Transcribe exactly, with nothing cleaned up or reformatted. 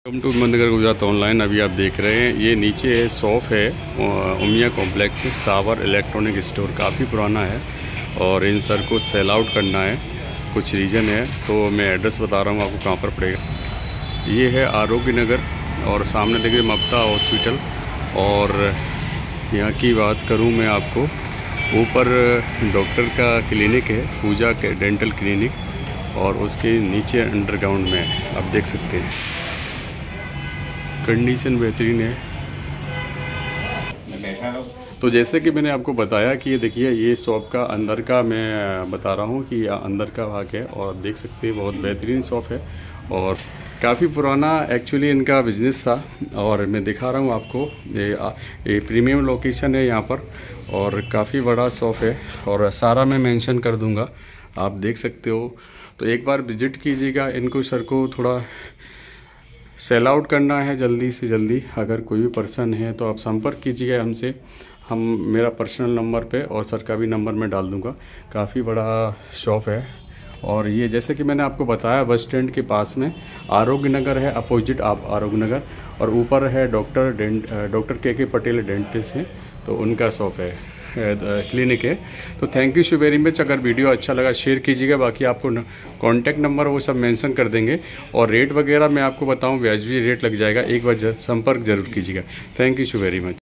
Welcome to मंदगर Gujarat online. अभी आप देख रहे हैं ये नीचे शॉप है उमिया कॉम्प्लेक्स सावर इलेक्ट्रॉनिक स्टोर, काफ़ी पुराना है और इन सर को सेल आउट करना है, कुछ रीज़न है तो मैं एड्रेस बता रहा हूँ आपको कहाँ पर पड़ेगा। ये है आरोग्य नगर और सामने देखिए ममता हॉस्पिटल। और यहाँ की बात करूँ मैं आपको, ऊपर डॉक्टर का क्लिनिक है, पूजा के डेंटल क्लिनिक, और उसके नीचे अंडरग्राउंड में आप देख सकते हैं कंडीशन बेहतरीन है। तो जैसे कि मैंने आपको बताया कि ये देखिए ये शॉप का अंदर का मैं बता रहा हूँ कि अंदर का भाग है और देख सकते हैं बहुत बेहतरीन शॉप है और काफ़ी पुराना एक्चुअली इनका बिज़नेस था। और मैं दिखा रहा हूँ आपको, ये, ये प्रीमियम लोकेशन है यहाँ पर और काफ़ी बड़ा शॉप है और सारा मैं मेंशन कर दूँगा, आप देख सकते हो। तो एक बार विज़िट कीजिएगा, इनको सर को थोड़ा सेल आउट करना है जल्दी से जल्दी। अगर कोई भी पर्सन है तो आप संपर्क कीजिएगा हमसे, हम मेरा पर्सनल नंबर पे और सर का भी नंबर मैं डाल दूंगा। काफ़ी बड़ा शॉप है और ये जैसे कि मैंने आपको बताया बस स्टैंड के पास में आरोग्य नगर है, अपोजिट आप आरोग्य नगर, और ऊपर है डॉक्टर डेंट डॉक्टर के के पटेल डेंटिस्ट हैं, तो उनका शॉप है, क्लिनिक है। तो thank you so very much. अगर वीडियो अच्छा लगा शेयर कीजिएगा, बाकी आपको कॉन्टैक्ट नंबर वो सब मेंशन कर देंगे और रेट वगैरह मैं आपको बताऊं वाजिबी रेट लग जाएगा, एक बार संपर्क जरूर कीजिएगा। Thank you so very much.